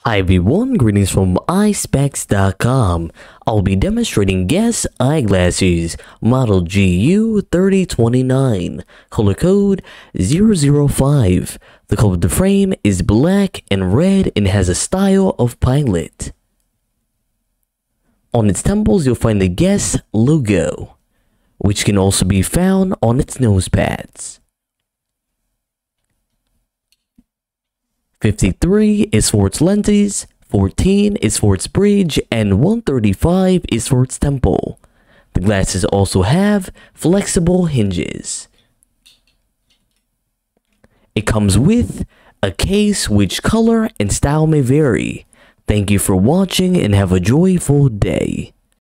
Hi everyone, greetings from iSpecs.com. I'll be demonstrating Guess Eyeglasses, model GU3029, color code 005. The color of the frame is black and red and has a style of pilot. On its temples you'll find the Guess logo, which can also be found on its nose pads. 53 is for its lenses, 14 is for its bridge, and 135 is for its temple. The glasses also have flexible hinges. It comes with a case which color and style may vary. Thank you for watching and have a joyful day.